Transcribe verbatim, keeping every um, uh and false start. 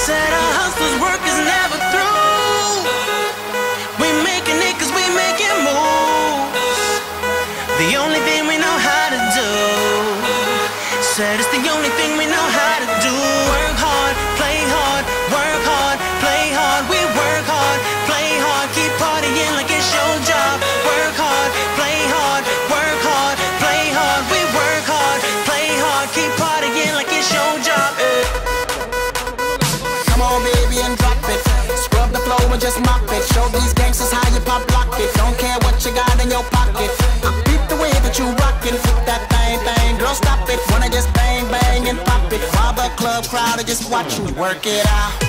Said our hustler's work is never through. We making it cause we making moves. The only thing we know how to do. Said it's the only thing we know how to do. Work hard, play hard, work hard, play hard. We work hard, play hard, keep partying like it's your job. Work hard, play hard, work hard, play hard. We work hard, play hard, keep partying like it's your job. Come on, baby, and drop it. Scrub the floor and just mop it. Show these gangsters how you pop lock it. Don't care what you got in your pocket. I beat the way that you rockin'. Flip that thing, thing, girl, stop it. Wanna just bang, bang and pop it. While the club crowd are just watching you work it out.